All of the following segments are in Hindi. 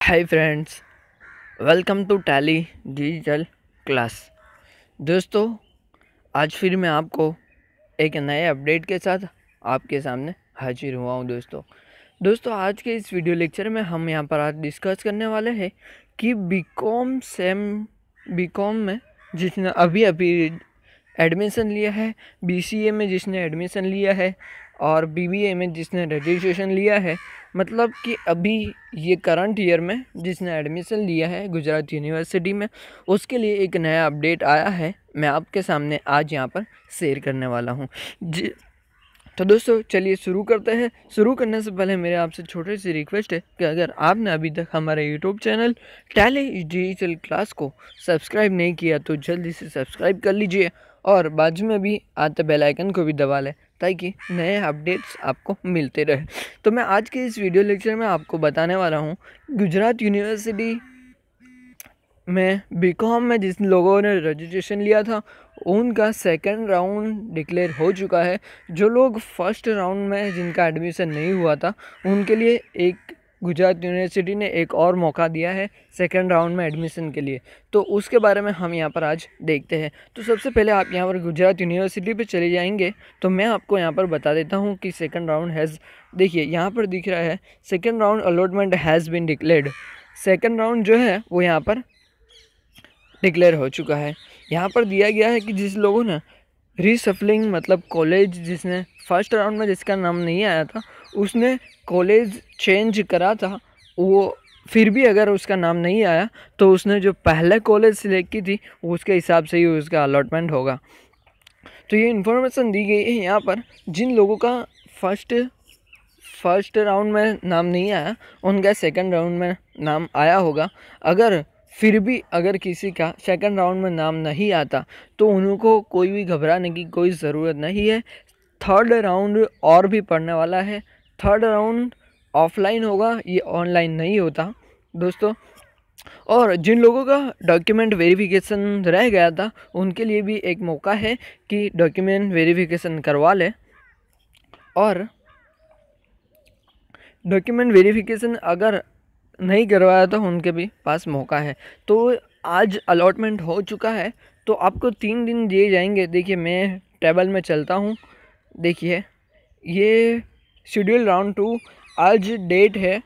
Hi friends, welcome to Tally digital class. दोस्तों, आज फिर मैं आपको एक नए अपडेट के साथ आपके सामने हाजिर हुआ हूँ। दोस्तों आज के इस वीडियो लेक्चर में हम यहाँ पर आज डिस्कस करने वाले हैं कि बीकॉम में जिसने अभी अभी एडमिशन लिया है, बीसीए में जिसने एडमिशन लिया है और बीबीए में जिसने रजिस्ट्रेशन लिया है, मतलब कि अभी ये करंट ईयर में जिसने एडमिशन लिया है गुजरात यूनिवर्सिटी में, उसके लिए एक नया अपडेट आया है। मैं आपके सामने आज यहाँ पर शेयर करने वाला हूँ जी। तो दोस्तों चलिए शुरू करते हैं। शुरू करने से पहले मेरे आपसे छोटी सी रिक्वेस्ट है कि अगर आपने अभी तक हमारे YouTube channel Tally digital class को सब्सक्राइब नहीं किया तो जल्दी से सब्सक्राइब कर लीजिए और बाजू में भी आते बेल आइकन को भी दबा लें ताकि नए अपडेट्स आपको मिलते रहे। तो मैं आज के इस वीडियो लेक्चर में आपको बताने वाला हूँ गुजरात यूनिवर्सिटी में बीकॉम में जिन लोगों ने रजिस्ट्रेशन लिया था उनका सेकंड राउंड डिक्लेयर हो चुका है। जो लोग फर्स्ट राउंड में जिनका एडमिशन नहीं हुआ था उनके लिए एक गुजरात यूनिवर्सिटी ने एक और मौका दिया है सेकंड राउंड में एडमिशन के लिए। तो उसके बारे में हम यहाँ पर आज देखते हैं। तो सबसे पहले आप यहाँ पर गुजरात यूनिवर्सिटी पे चले जाएंगे तो मैं आपको यहाँ पर बता देता हूँ कि सेकंड राउंड हैज़, देखिए यहाँ पर दिख रहा है second round allotment has been declared. Second round जो है वो यहाँ पर डिक्लेयर हो चुका है। यहाँ पर दिया गया है कि जिस लोगों ने रीसफलिंग मतलब कॉलेज जिसने फर्स्ट राउंड में जिसका नाम नहीं आया था उसने कॉलेज चेंज करा था, वो फिर भी अगर उसका नाम नहीं आया तो उसने जो पहले कॉलेज सिलेक्ट की थी उसके हिसाब से ही उसका अलॉटमेंट होगा। तो ये इन्फॉर्मेशन दी गई है यहाँ पर जिन लोगों का फर्स्ट राउंड में नाम नहीं आया उनका सेकंड राउंड में नाम आया होगा। फिर भी अगर किसी का सेकंड राउंड में नाम नहीं आता तो उनको कोई भी घबराने की कोई ज़रूरत नहीं है। थर्ड राउंड और भी पड़ने वाला है। थर्ड राउंड ऑफलाइन होगा, ये ऑनलाइन नहीं होता दोस्तों। और जिन लोगों का डॉक्यूमेंट वेरिफिकेशन रह गया था उनके लिए भी एक मौका है कि डॉक्यूमेंट वेरिफिकेशन करवा लें। और डॉक्यूमेंट वेरिफिकेशन अगर नहीं करवाया तो उनके भी पास मौका है। तो आज अलॉटमेंट हो चुका है तो आपको 3 दिन दिए जाएंगे। देखिए मैं टेबल में चलता हूँ, देखिए ये शेड्यूल राउंड 2 आज डेट है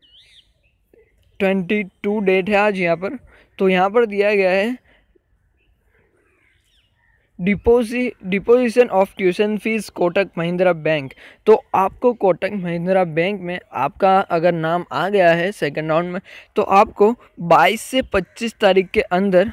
22 डेट है आज यहाँ पर। तो यहाँ पर दिया गया है deposition of tuition fees Kotak Mahindra bank. तो आपको कोटक महिंद्रा बैंक में आपका अगर नाम आ गया है सेकंड राउंड में तो आपको 22 से 25 तारीख के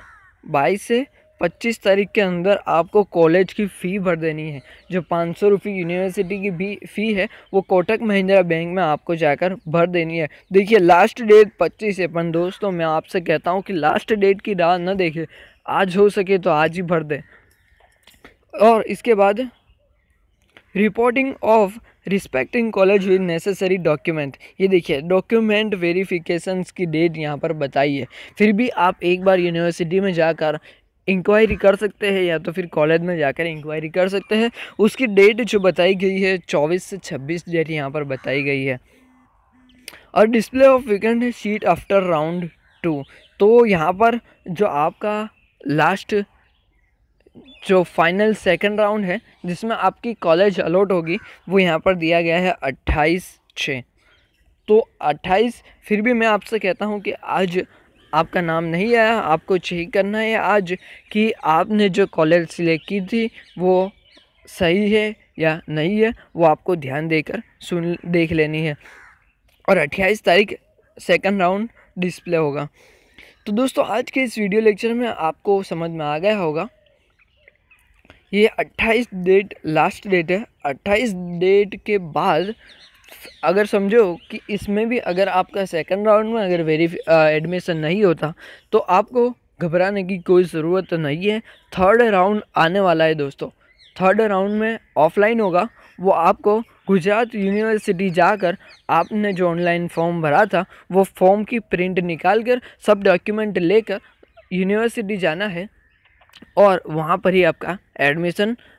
अंदर आपको कॉलेज की फ़ी भर देनी है। जो 500 रुपये यूनिवर्सिटी की फ़ी है वो कोटक महिंद्रा बैंक में आपको जाकर भर देनी है। देखिए लास्ट डेट 25 है, पर दोस्तों मैं आपसे कहता हूँ कि लास्ट डेट की राह न देखें, आज हो सके तो आज ही भर दें। और इसके बाद reporting of respecting college with necessary document, ये देखिए डॉक्यूमेंट वेरिफिकेशंस की डेट यहाँ पर बताई है। फिर भी आप एक बार यूनिवर्सिटी में जाकर इंक्वायरी कर सकते हैं या तो फिर कॉलेज में जाकर इंक्वायरी कर सकते हैं। उसकी डेट जो बताई गई है 24 से 26 डेट यहाँ पर बताई गई है। और display of vacant seat after round 2, तो यहाँ पर जो आपका लास्ट जो फाइनल सेकंड राउंड है जिसमें आपकी कॉलेज अलॉट होगी वो यहाँ पर दिया गया है 28/6। तो 28, फिर भी मैं आपसे कहता हूँ कि आज आपका नाम नहीं आया, आपको चेक करना है आज कि आपने जो कॉलेज सिलेक्ट की थी वो सही है या नहीं है, वो आपको ध्यान देकर देख लेनी है। और 28 तारीख सेकंड राउंड डिस्प्ले होगा। तो दोस्तों आज के इस वीडियो लेक्चर में आपको समझ में आ गया होगा, ये 28 डेट लास्ट डेट है। 28 डेट के बाद अगर समझो कि इसमें भी अगर आपका सेकंड राउंड में अगर एडमिशन नहीं होता तो आपको घबराने की कोई ज़रूरत नहीं है। थर्ड राउंड आने वाला है दोस्तों। थर्ड राउंड में ऑफलाइन होगा, वो आपको गुजरात यूनिवर्सिटी जाकर आपने जो ऑनलाइन फॉर्म भरा था वो फॉर्म की प्रिंट निकाल कर सब डॉक्यूमेंट लेकर यूनिवर्सिटी जाना है और वहाँ पर ही आपका एडमिशन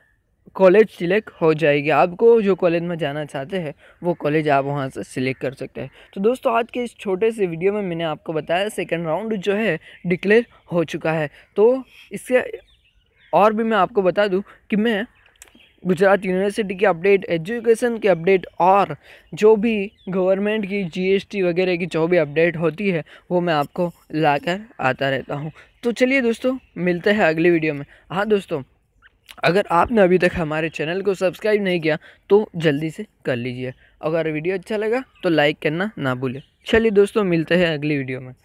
कॉलेज सिलेक्ट हो जाएगी। आपको जो कॉलेज में जाना चाहते हैं वो कॉलेज आप वहाँ से सिलेक्ट कर सकते हैं। तो दोस्तों आज के इस छोटे से वीडियो में मैंने आपको बताया सेकंड राउंड जो है डिक्लेयर हो चुका है। तो इससे और भी मैं आपको बता दूं कि मैं गुजरात यूनिवर्सिटी की अपडेट, एजुकेशन की अपडेट और जो भी गवर्नमेंट की जीएसटी वगैरह की जो भी अपडेट होती है वो मैं आपको लाकर आता रहता हूँ। तो चलिए दोस्तों मिलते हैं अगली वीडियो में। हाँ दोस्तों, अगर आपने अभी तक हमारे चैनल को सब्सक्राइब नहीं किया तो जल्दी से कर लीजिए। अगर वीडियो अच्छा लगा तो लाइक करना ना भूलें। चलिए दोस्तों मिलते हैं अगली वीडियो में।